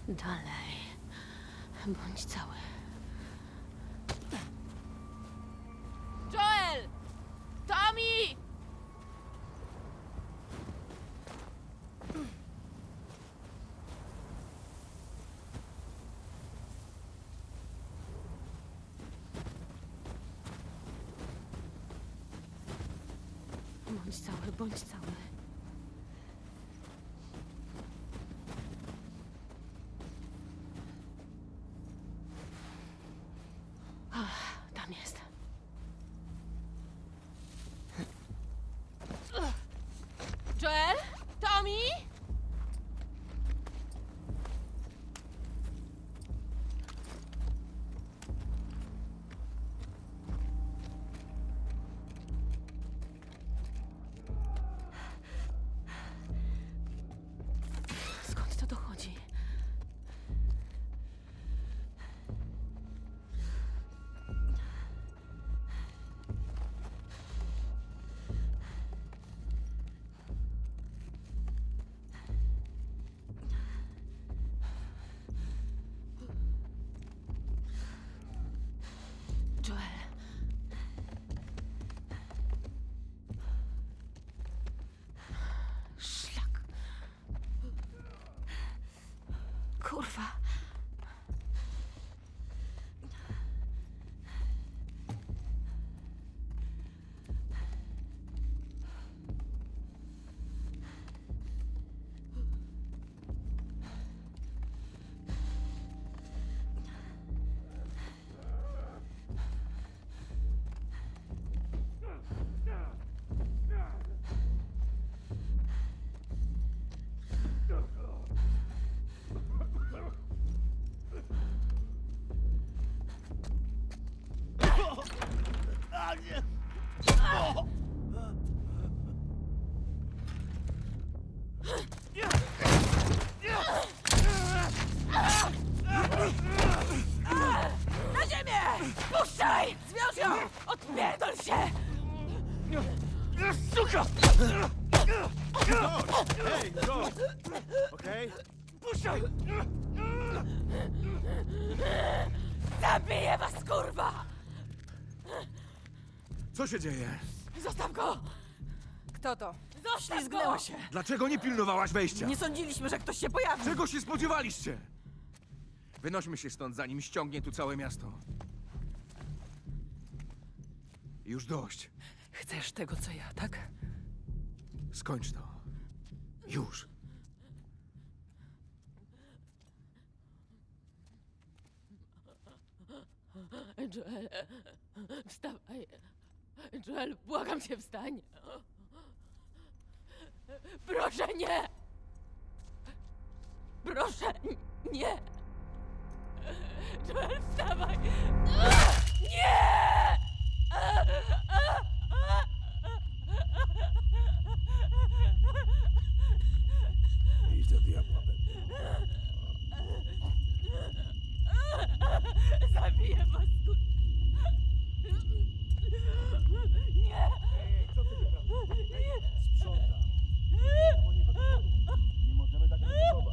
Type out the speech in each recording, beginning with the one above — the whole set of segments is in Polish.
Dalej. Bądź cały. Joel! Tommy! Bądź cały, bądź cały. Tam jest. Joel? Tommy? Skąd to dochodzi? Joel. Szlak. Kurwa. Na ziemię! Puszczaj! Zwiąż ją! Odpierdol się! Suka! Hej, go! Okej? Puszczaj! Zabiję was, kurwa! Co się dzieje? Zostaw go! Kto to? Zostaw Ślizgnęła go! się. Dlaczego nie pilnowałaś wejścia? Nie sądziliśmy, że ktoś się pojawi. Czego się spodziewaliście? Wynośmy się stąd, zanim ściągnie tu całe miasto. Już dość. Chcesz tego, co ja, tak? Skończ to. Już. Joel, wstawaj. Joel, błagam cię, wstań. Proszę, nie! Proszę, nie! Joel, wstawaj! Nie! Idź do diabła. Zabiję was, kur... Nie! Co ty wyprawiasz? Sprząta. Nie możemy tak ryzykować.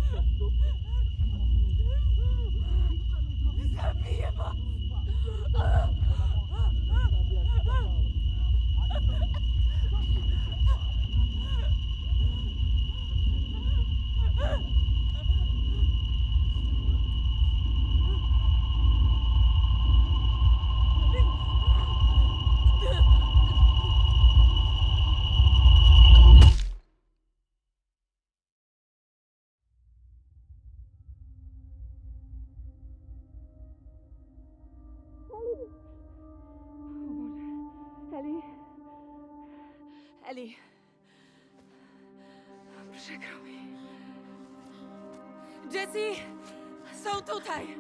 Zabiję was! Eli. Eli. Przykro mi. Jessie! Są tutaj!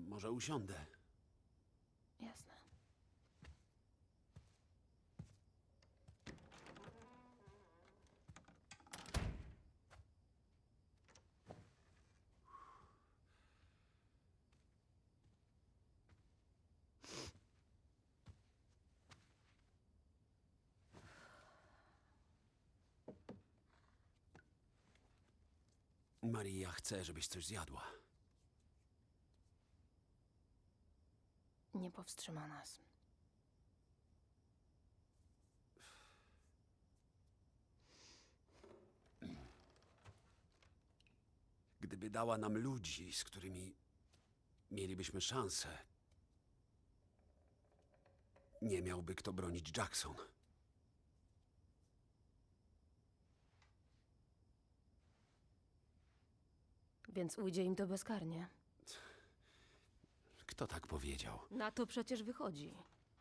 Może usiądę. Jasne. Maria chce, żebyś coś zjadła. Nie powstrzyma nas. Gdyby dała nam ludzi, z którymi mielibyśmy szansę, nie miałby kto bronić Jackson. Więc ujdzie im to bezkarnie. Kto tak powiedział? Na to przecież wychodzi.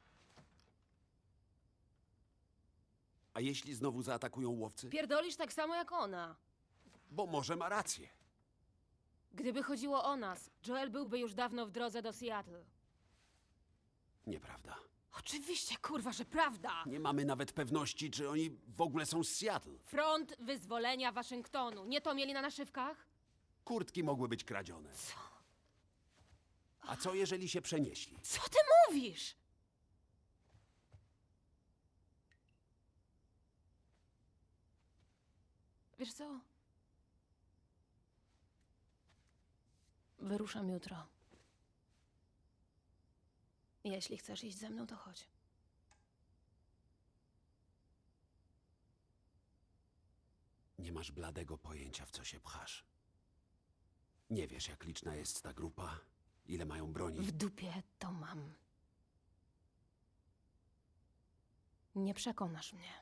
A jeśli znowu zaatakują łowcy? Pierdolisz tak samo jak ona. Bo może ma rację. Gdyby chodziło o nas, Joel byłby już dawno w drodze do Seattle. Nieprawda. Oczywiście, kurwa, że prawda! Nie mamy nawet pewności, czy oni w ogóle są z Seattle. Front Wyzwolenia Waszyngtonu. Nie to mieli na naszywkach? Kurtki mogły być kradzione. Co? A co jeżeli się przenieśli? Co ty mówisz? Wiesz co? Wyruszam jutro. Jeśli chcesz iść ze mną, to chodź. Nie masz bladego pojęcia, w co się pchasz. Nie wiesz, jak liczna jest ta grupa, ile mają broni. W dupie to mam. Nie przekonasz mnie.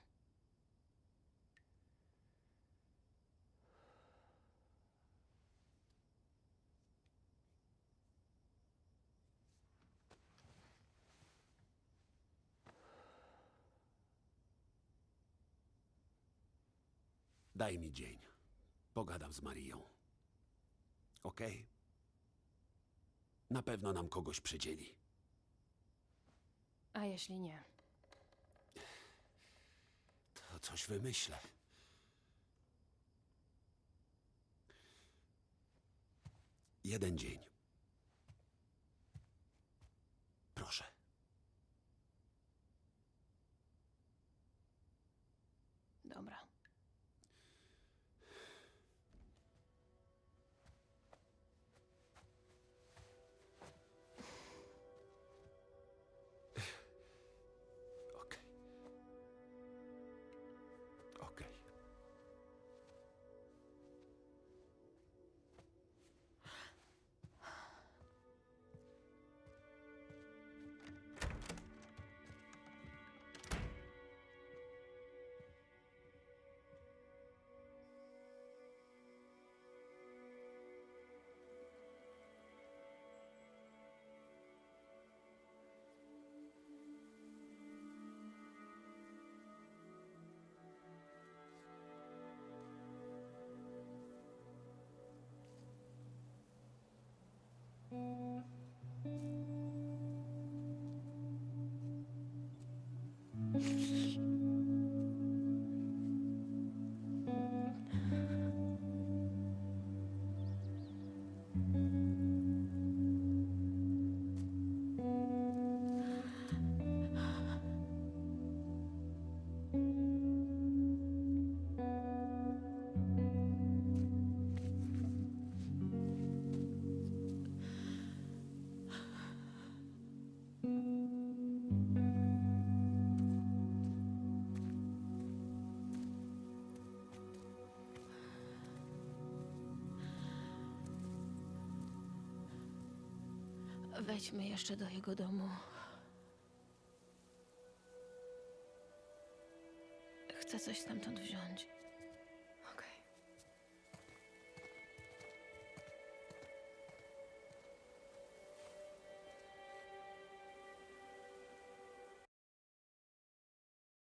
Daj mi dzień. Pogadam z Marią. Okej? Na pewno nam kogoś przydzieli. A jeśli nie? To coś wymyślę. Jeden dzień. Proszę. Dobra. Okej. Okej. Wejdźmy jeszcze do jego domu. Chcę coś stamtąd wziąć.